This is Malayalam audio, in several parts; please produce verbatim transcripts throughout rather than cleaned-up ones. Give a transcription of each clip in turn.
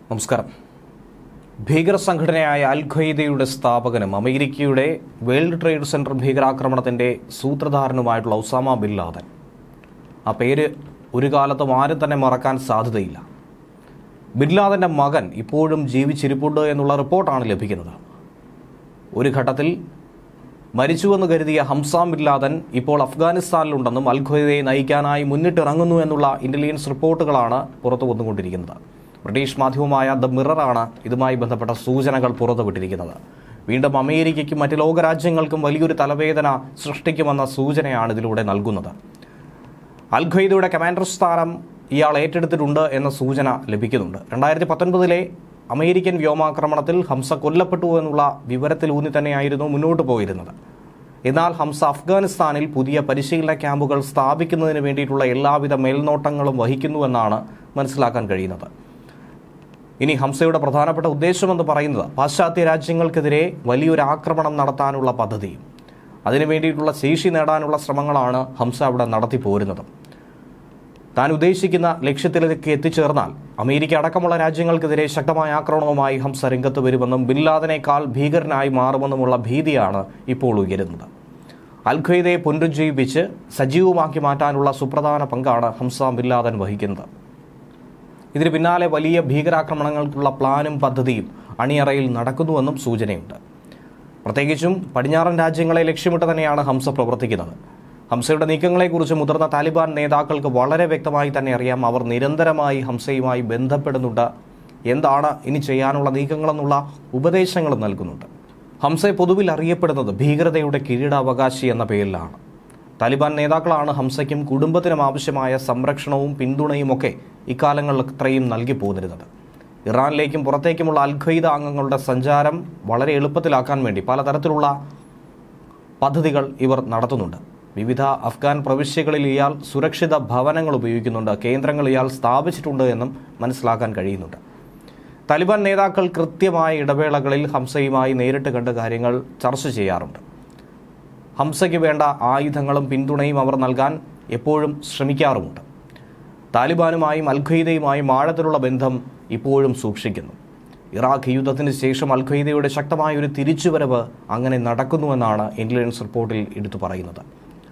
നമസ്കാരം. ഭീകര സംഘടനയായ അൽ ഖ്വയ്ദയുടെ സ്ഥാപകനും അമേരിക്കയുടെ വേൾഡ് ട്രേഡ് സെന്റർ ഭീകരാക്രമണത്തിന്റെ സൂത്രധാരനുമായിട്ടുള്ള ഒസാമ ബിൻ ലാദൻ, ആ പേര് ഒരു കാലത്തും ആരും തന്നെ മറക്കാൻ സാധ്യതയില്ല. ബിൻ ലാദന്റെ മകൻ ഇപ്പോഴും ജീവിച്ചിരിപ്പുണ്ട് എന്നുള്ള റിപ്പോർട്ടാണ് ലഭിക്കുന്നത്. ഒരു ഘട്ടത്തിൽ മരിച്ചുവെന്ന് കരുതിയ ഹംസ ബിൻ ലാദൻ ഇപ്പോൾ അഫ്ഗാനിസ്ഥാനിലുണ്ടെന്നും അൽ ഖ്വയ്ദയെ നയിക്കാനായി മുന്നിട്ടിറങ്ങുന്നു എന്നുള്ള ഇന്റലിജൻസ് റിപ്പോർട്ടുകളാണ് പുറത്തു വന്നുകൊണ്ടിരിക്കുന്നത്. ബ്രിട്ടീഷ് മാധ്യമമായ ദ മിററാണ് ഇതുമായി ബന്ധപ്പെട്ട സൂചനകൾ പുറത്തുവിട്ടിരിക്കുന്നത്. വീണ്ടും അമേരിക്കയ്ക്കും മറ്റ് ലോകരാജ്യങ്ങൾക്കും വലിയൊരു തലവേദന സൃഷ്ടിക്കുമെന്ന സൂചനയാണ് ഇതിലൂടെ നൽകുന്നത്. അൽ ഖ്വയ്ദയുടെ കമാൻഡർ സ്ഥാനം ഇയാൾ ഏറ്റെടുത്തിട്ടുണ്ട് എന്ന സൂചന ലഭിക്കുന്നുണ്ട്. രണ്ടായിരത്തി പത്തൊൻപതിലെ അമേരിക്കൻ വ്യോമാക്രമണത്തിൽ ഹംസ കൊല്ലപ്പെട്ടു എന്നുള്ള വിവരത്തിലൂന്നി തന്നെയായിരുന്നു മുന്നോട്ട് പോയിരുന്നത്. എന്നാൽ ഹംസ അഫ്ഗാനിസ്ഥാനിൽ പുതിയ പരിശീലന ക്യാമ്പുകൾ സ്ഥാപിക്കുന്നതിന് വേണ്ടിയിട്ടുള്ള എല്ലാവിധ മേൽനോട്ടങ്ങളും വഹിക്കുന്നുവെന്നാണ് മനസ്സിലാക്കാൻ കഴിയുന്നത്. ഇനി ഹംസയുടെ പ്രധാനപ്പെട്ട ഉദ്ദേശമെന്ന് പറയുന്നത് പാശ്ചാത്യ രാജ്യങ്ങൾക്കെതിരെ വലിയൊരു ആക്രമണം നടത്താനുള്ള പദ്ധതിയും അതിനു വേണ്ടിയിട്ടുള്ള ശേഷി നേടാനുള്ള ശ്രമങ്ങളാണ് ഹംസ അവിടെ നടത്തി പോരുന്നത്. താൻ ഉദ്ദേശിക്കുന്ന ലക്ഷ്യത്തിലേക്ക് എത്തിച്ചേർന്നാൽ അമേരിക്ക അടക്കമുള്ള രാജ്യങ്ങൾക്കെതിരെ ശക്തമായ ആക്രമണവുമായി ഹംസ രംഗത്ത് വരുമെന്നും ബിൻ ലാദനേക്കാൾ ഭീകരനായി മാറുമെന്നുമുള്ള ഭീതിയാണ് ഇപ്പോൾ ഉയരുന്നത്. അൽ ഖ്വയ്ദയെ പുനരുജ്ജീവിപ്പിച്ച് സജീവമാക്കി മാറ്റാനുള്ള സുപ്രധാന പങ്കാണ് ഹംസ ബിൻ ലാദൻ വഹിക്കുന്നത്. ഇതിന് പിന്നാലെ വലിയ ഭീകരാക്രമണങ്ങൾക്കുള്ള പ്ലാനും പദ്ധതിയും അണിയറയിൽ നടക്കുന്നുവെന്നും സൂചനയുണ്ട്. പ്രത്യേകിച്ചും പടിഞ്ഞാറൻ രാജ്യങ്ങളെ ലക്ഷ്യമിട്ട് തന്നെയാണ് ഹംസ പ്രവർത്തിക്കുന്നത്. ഹംസയുടെ നീക്കങ്ങളെക്കുറിച്ച് മുതിർന്ന താലിബാൻ നേതാക്കൾക്ക് വളരെ വ്യക്തമായി തന്നെ അറിയാം. അവർ നിരന്തരമായി ഹംസയുമായി ബന്ധപ്പെടുന്നുണ്ട്. എന്താണ് ഇനി ചെയ്യാനുള്ള നീക്കങ്ങളെന്നുള്ള ഉപദേശങ്ങളും നൽകുന്നുണ്ട്. ഹംസ പൊതുവിൽ അറിയപ്പെടുന്നത് ഭീകരതയുടെ കിരീടാവകാശി എന്ന പേരിലാണ്. താലിബാൻ നേതാക്കളാണ് ഹംസയ്ക്കും കുടുംബത്തിനും ആവശ്യമായ സംരക്ഷണവും പിന്തുണയും ഒക്കെ ഇക്കാലങ്ങളിൽ ഇത്രയും നൽകി പോന്നിരുന്നത്. ഇറാനിലേക്കും പുറത്തേക്കുമുള്ള അൽ ഖ്വയ്ദ അംഗങ്ങളുടെ സഞ്ചാരം വളരെ എളുപ്പത്തിലാക്കാൻ വേണ്ടി പലതരത്തിലുള്ള പദ്ധതികൾ ഇവർ നടത്തുന്നുണ്ട്. വിവിധ അഫ്ഗാൻ പ്രവിശ്യകളിൽ ഇയാൾ സുരക്ഷിത ഭവനങ്ങൾ ഉപയോഗിക്കുന്നുണ്ട്, കേന്ദ്രങ്ങൾ ഇയാൾ സ്ഥാപിച്ചിട്ടുണ്ട് എന്നും മനസ്സിലാക്കാൻ കഴിയുന്നുണ്ട്. താലിബാൻ നേതാക്കൾ കൃത്യമായ ഇടവേളകളിൽ ഹംസയുമായി നേരിട്ട് കണ്ട് കാര്യങ്ങൾ ചർച്ച ചെയ്യാറുണ്ട്. ഹംസയ്ക്ക് വേണ്ട ആയുധങ്ങളും പിന്തുണയും അവർ നൽകാൻ എപ്പോഴും ശ്രമിക്കാറുമുണ്ട്. താലിബാനുമായും അൽ ഖ്വയ്ദയുമായും ആഴത്തിലുള്ള ബന്ധം ഇപ്പോഴും സൂക്ഷിക്കുന്നു. ഇറാഖ് യുദ്ധത്തിന് ശേഷം അൽ ഖ്വയ്ദയുടെ ശക്തമായ ഒരു തിരിച്ചുവരവ് അങ്ങനെ നടക്കുന്നുവെന്നാണ് ഇന്റലിജൻസ് റിപ്പോർട്ടിൽ എടുത്തു പറയുന്നത്.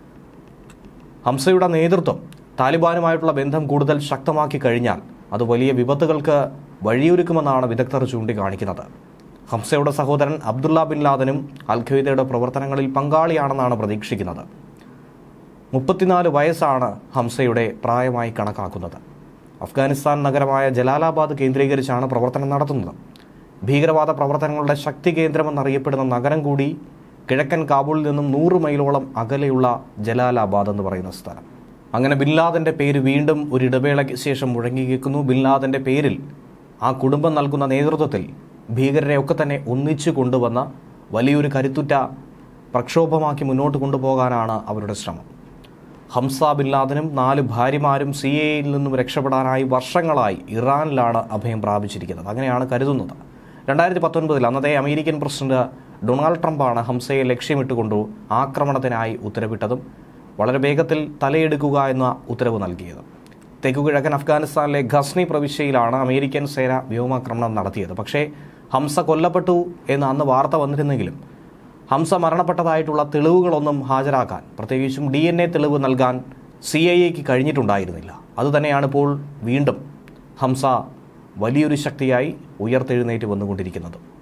ഹംസയുടെ നേതൃത്വം താലിബാനുമായിട്ടുള്ള ബന്ധം കൂടുതൽ ശക്തമാക്കി കഴിഞ്ഞാൽ അത് വലിയ വിപത്തുകൾക്ക് വഴിയൊരുക്കുമെന്നാണ് വിദഗ്ധർ ചൂണ്ടിക്കാണിക്കുന്നത്. ഹംസയുടെ സഹോദരൻ അബ്ദുള്ള ബിൻ ലാദനും അൽ ഖ്വയ്ദയുടെ പ്രവർത്തനങ്ങളിൽ പങ്കാളിയാണെന്നാണ് പ്രതീക്ഷിക്കുന്നത്. മുപ്പത്തിനാല് വയസ്സാണ് ഹംസയുടെ പ്രായമായി കണക്കാക്കുന്നത്. അഫ്ഗാനിസ്ഥാൻ നഗരമായ ജലാലാബാദ് കേന്ദ്രീകരിച്ചാണ് പ്രവർത്തനം നടത്തുന്നത്. ഭീകരവാദ പ്രവർത്തനങ്ങളുടെ ശക്തി കേന്ദ്രമെന്നറിയപ്പെടുന്ന നഗരം കൂടി കിഴക്കൻ കാബൂളിൽ നിന്നും നൂറ് മൈലോളം അകലെയുള്ള ജലാലാബാദ് എന്ന് പറയുന്ന സ്ഥലം. അങ്ങനെ ബിൻ ലാദന്റെ പേര് വീണ്ടും ഒരു ഇടവേളയ്ക്ക് ശേഷം മുഴങ്ങി കേൾക്കുന്നു. ബിൻ ലാദന്റെ പേരിൽ ആ കുടുംബം നൽകുന്ന നേതൃത്വത്തിൽ ഭീകരരെയൊക്കെ തന്നെ ഒന്നിച്ചു കൊണ്ടുവന്ന വലിയൊരു കരുത്തുറ്റ പ്രക്ഷോഭമാക്കി മുന്നോട്ട് കൊണ്ടുപോകാനാണ് അവരുടെ ശ്രമം. ഹംസ ബിൻ ലാദനും നാല് ഭാര്യമാരും സി എ യിൽ നിന്നും രക്ഷപ്പെടാനായി വർഷങ്ങളായി ഇറാനിലാണ് അഭയം പ്രാപിച്ചിരിക്കുന്നത്. അങ്ങനെയാണ് കരുതുന്നത്. രണ്ടായിരത്തി പത്തൊൻപതിൽ അന്നത്തെ അമേരിക്കൻ പ്രസിഡന്റ് ഡൊണാൾഡ് ട്രംപാണ് ഹംസയെ ലക്ഷ്യമിട്ടുകൊണ്ടു ആക്രമണത്തിനായി ഉത്തരവിട്ടതും വളരെ വേഗത്തിൽ തലയെടുക്കുക എന്ന ഉത്തരവ് നൽകിയത്. തെക്കുകിഴക്കൻ അഫ്ഗാനിസ്ഥാനിലെ ഖസ്നി പ്രവിശ്യയിലാണ് അമേരിക്കൻ സേന വ്യോമാക്രമണം നടത്തിയത്. പക്ഷേ ഹംസ കൊല്ലപ്പെട്ടു എന്ന് അന്ന് വാർത്ത വന്നിരുന്നെങ്കിലും ഹംസ മരണപ്പെട്ടതായിട്ടുള്ള തെളിവുകളൊന്നും ഹാജരാക്കാൻ, പ്രത്യേകിച്ചും ഡി എൻ എ തെളിവ് നൽകാൻ സി ഐ എക്ക് കഴിഞ്ഞിട്ടുണ്ടായിരുന്നില്ല. അതുതന്നെയാണ് ഇപ്പോൾ വീണ്ടും ഹംസ വലിയൊരു ശക്തിയായി ഉയർത്തെഴുന്നേറ്റ് വന്നുകൊണ്ടിരിക്കുന്നത്.